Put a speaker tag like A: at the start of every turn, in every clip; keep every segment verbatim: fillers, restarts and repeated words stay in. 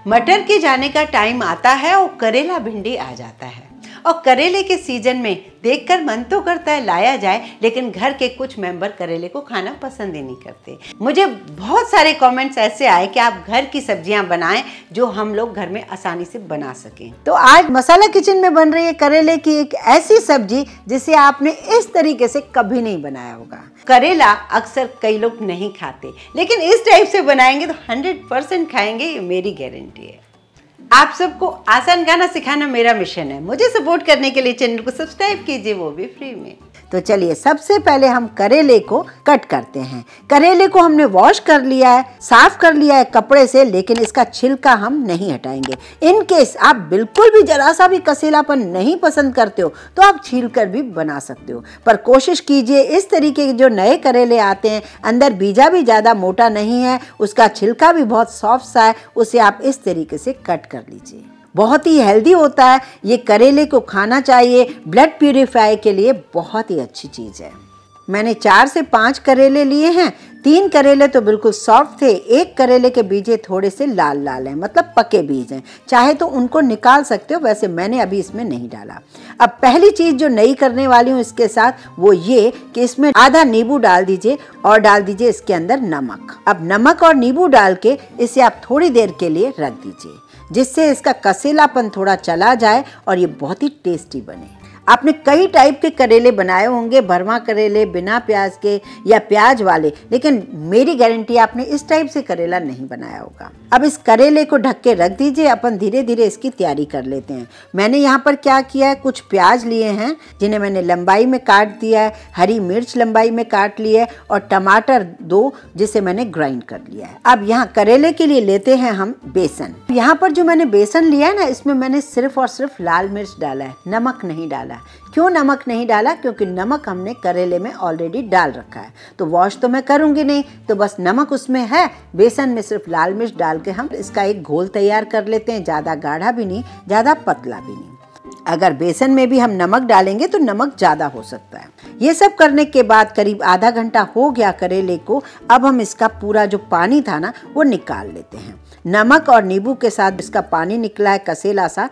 A: मटर के जाने का टाइम आता है और करेला भिंडी आ जाता है। और करेले के सीजन में देखकर मन तो करता है लाया जाए, लेकिन घर के कुछ मेंबर करेले को खाना पसंद ही नहीं करते। मुझे बहुत सारे कमेंट्स ऐसे आए कि आप घर की सब्जियां बनाएं जो हम लोग घर में आसानी से बना सकें। तो आज मसाला किचन में बन रही है करेले की एक ऐसी सब्जी जिसे आपने इस तरीके से कभी नहीं बनाया होगा। करेला अक्सर कई लोग नहीं खाते, लेकिन इस टाइप से बनाएंगे तो हंड्रेड परसेंट खाएंगे, ये मेरी गारंटी है। आप सबको आसान खाना सिखाना मेरा मिशन है। मुझे सपोर्ट करने के लिए चैनल को सब्सक्राइब कीजिए, वो भी फ्री में। तो चलिए सबसे पहले हम करेले को कट करते हैं। करेले को हमने वॉश कर लिया है, साफ कर लिया है कपड़े से, लेकिन इसका छिलका हम नहीं हटाएंगे। इन केस आप बिल्कुल भी जरा सा भी कसेलापन नहीं पसंद करते हो तो आप छील कर भी बना सकते हो, पर कोशिश कीजिए इस तरीके के जो नए करेले आते हैं, अंदर बीजा भी ज़्यादा मोटा नहीं है, उसका छिलका भी बहुत सॉफ्ट सा है, उसे आप इस तरीके से कट कर लीजिए। बहुत ही हेल्दी होता है ये, करेले को खाना चाहिए, ब्लड प्यूरिफाई के लिए बहुत ही अच्छी चीज़ है। मैंने चार से पाँच करेले लिए हैं। तीन करेले तो बिल्कुल सॉफ्ट थे, एक करेले के बीजे थोड़े से लाल लाल हैं, मतलब पके बीज हैं। चाहे तो उनको निकाल सकते हो, वैसे मैंने अभी इसमें नहीं डाला। अब पहली चीज़ जो नई करने वाली हूँ इसके साथ वो ये कि इसमें आधा नींबू डाल दीजिए और डाल दीजिए इसके अंदर नमक। अब नमक और नींबू डाल के इसे आप थोड़ी देर के लिए रख दीजिए, जिससे इसका कसेलापन थोड़ा चला जाए और ये बहुत ही टेस्टी बने। आपने कई टाइप के करेले बनाए होंगे, भरवा करेले, बिना प्याज के या प्याज वाले, लेकिन मेरी गारंटी आपने इस टाइप से करेला नहीं बनाया होगा। अब इस करेले को ढक के रख दीजिए, अपन धीरे धीरे इसकी तैयारी कर लेते हैं। मैंने यहाँ पर क्या किया है, कुछ प्याज लिए हैं जिन्हें मैंने लंबाई में काट दिया है, हरी मिर्च लंबाई में काट ली है, और टमाटर दो जिसे मैंने ग्राइंड कर लिया है। अब यहाँ करेले के लिए लेते हैं हम बेसन। यहाँ पर जो मैंने बेसन लिया है ना, इसमें मैंने सिर्फ और सिर्फ लाल मिर्च डाला है, नमक नहीं डाला। क्यों नमक नहीं डाला? क्योंकि नमक हमने करेले में ऑलरेडी डाल रखा है, तो वॉश तो मैं करूंगी नहीं, तो बस नमक उसमें है। बेसन में सिर्फ लाल मिर्च डाल के हम इसका एक घोल तैयार कर लेते हैं, ज़्यादा गाढ़ा भी नहीं, ज़्यादा पतला भी नहीं। अगर बेसन में भी हम नमक डालेंगे तो नमक ज़्यादा हो सकता है। ये सब करने के बाद करीब आधा घंटा हो गया करेले को। अब हम इसका पूरा जो पानी था ना वो निकाल लेते हैं। नमक और नींबू के साथ इसका पानी निकला है कसेला सा।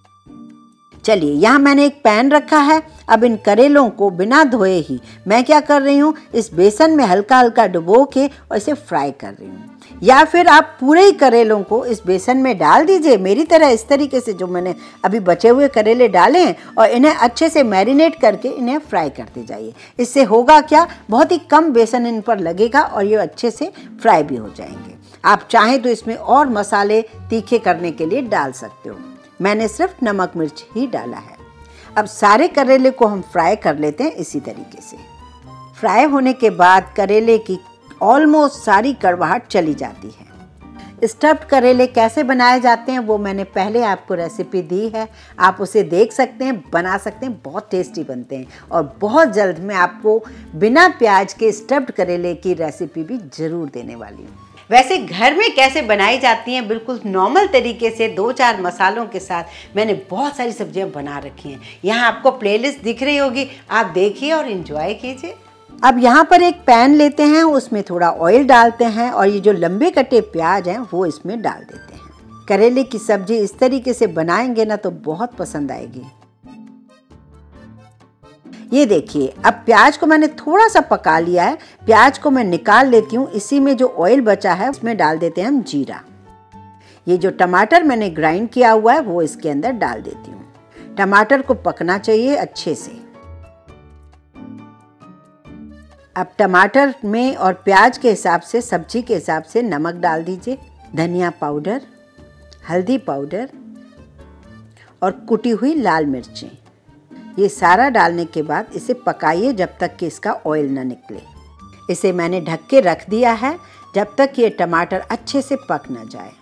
A: चलिए यहाँ मैंने एक पैन रखा है। अब इन करेलों को बिना धोए ही मैं क्या कर रही हूँ, इस बेसन में हल्का हल्का डुबो के और इसे फ्राई कर रही हूँ। या फिर आप पूरे ही करेलों को इस बेसन में डाल दीजिए, मेरी तरह इस तरीके से जो मैंने अभी बचे हुए करेले डाले हैं, और इन्हें अच्छे से मैरिनेट करके इन्हें फ्राई करते जाइए। इससे होगा क्या, बहुत ही कम बेसन इन पर लगेगा और ये अच्छे से फ्राई भी हो जाएंगे। आप चाहें तो इसमें और मसाले तीखे करने के लिए डाल सकते हो, मैंने सिर्फ नमक मिर्च ही डाला है। अब सारे करेले को हम फ्राई कर लेते हैं इसी तरीके से। फ्राई होने के बाद करेले की ऑलमोस्ट सारी कड़वाहट चली जाती है। स्टफ्ड करेले कैसे बनाए जाते हैं वो मैंने पहले आपको रेसिपी दी है, आप उसे देख सकते हैं, बना सकते हैं, बहुत टेस्टी बनते हैं। और बहुत जल्द मैं आपको बिना प्याज के स्टफ्ड करेले की रेसिपी भी ज़रूर देने वाली हूँ। वैसे घर में कैसे बनाई जाती हैं, बिल्कुल नॉर्मल तरीके से दो चार मसालों के साथ मैंने बहुत सारी सब्जियां बना रखी हैं। यहाँ आपको प्लेलिस्ट दिख रही होगी, आप देखिए और एंजॉय कीजिए। अब यहाँ पर एक पैन लेते हैं, उसमें थोड़ा ऑयल डालते हैं और ये जो लंबे कटे प्याज हैं वो इसमें डाल देते हैं। करेले की सब्जी इस तरीके से बनाएंगे ना तो बहुत पसंद आएगी। ये देखिए, अब प्याज को मैंने थोड़ा सा पका लिया है, प्याज को मैं निकाल लेती हूँ। इसी में जो ऑयल बचा है उसमें डाल देते हैं हम जीरा। ये जो टमाटर मैंने ग्राइंड किया हुआ है वो इसके अंदर डाल देती हूँ। टमाटर को पकना चाहिए अच्छे से। अब टमाटर में और प्याज के हिसाब से, सब्जी के हिसाब से नमक डाल दीजिए, धनिया पाउडर, हल्दी पाउडर और कुटी हुई लाल मिर्चें। ये सारा डालने के बाद इसे पकाइए जब तक कि इसका ऑयल ना निकले। इसे मैंने ढक के रख दिया है जब तक ये टमाटर अच्छे से पक ना जाए।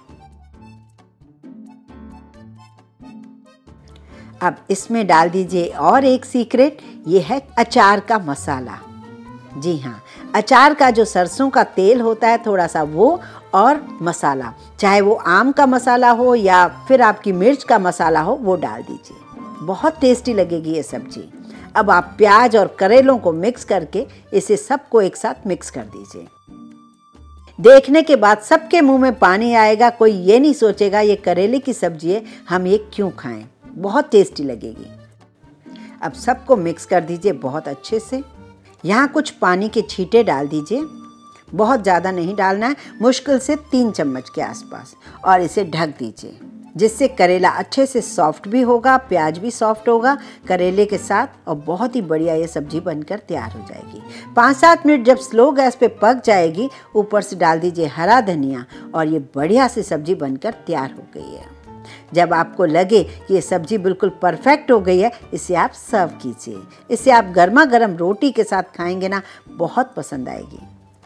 A: अब इसमें डाल दीजिए और एक सीक्रेट, ये है अचार का मसाला। जी हाँ, अचार का जो सरसों का तेल होता है थोड़ा सा वो, और मसाला, चाहे वो आम का मसाला हो या फिर आपकी मिर्च का मसाला हो, वो डाल दीजिए। बहुत टेस्टी लगेगी ये सब्जी। अब आप प्याज और करेलों को मिक्स करके इसे सबको एक साथ मिक्स कर दीजिए। देखने के बाद सबके मुंह में पानी आएगा, कोई ये नहीं सोचेगा ये करेले की सब्जी है, हम ये क्यों खाएं। बहुत टेस्टी लगेगी। अब सबको मिक्स कर दीजिए बहुत अच्छे से। यहाँ कुछ पानी के छींटे डाल दीजिए, बहुत ज़्यादा नहीं डालना है, मुश्किल से तीन चम्मच के आसपास, और इसे ढक दीजिए, जिससे करेला अच्छे से सॉफ्ट भी होगा, प्याज भी सॉफ्ट होगा करेले के साथ, और बहुत ही बढ़िया ये सब्जी बनकर तैयार हो जाएगी। पाँच सात मिनट जब स्लो गैस पे पक जाएगी, ऊपर से डाल दीजिए हरा धनिया, और ये बढ़िया से सब्जी बनकर तैयार हो गई है। जब आपको लगे कि ये सब्जी बिल्कुल परफेक्ट हो गई है, इसे आप सर्व कीजिए। इसे आप गर्मा गर्म रोटी के साथ खाएंगे ना, बहुत पसंद आएगी।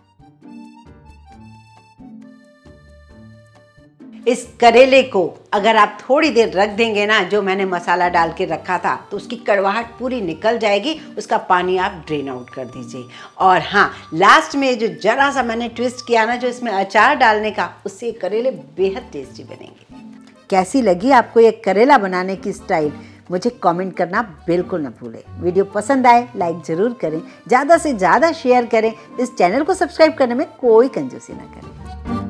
A: इस करेले को अगर आप थोड़ी देर रख देंगे ना, जो मैंने मसाला डाल के रखा था, तो उसकी कड़वाहट पूरी निकल जाएगी, उसका पानी आप ड्रेन आउट कर दीजिए। और हाँ, लास्ट में जो जरा सा मैंने ट्विस्ट किया ना, जो इसमें अचार डालने का, उससे ये करेले बेहद टेस्टी बनेंगे। कैसी लगी आपको ये करेला बनाने की स्टाइल, मुझे कमेंट करना बिल्कुल ना भूलें। वीडियो पसंद आए लाइक ज़रूर करें, ज़्यादा से ज़्यादा शेयर करें। इस चैनल को सब्सक्राइब करने में कोई कंजूसी ना करें।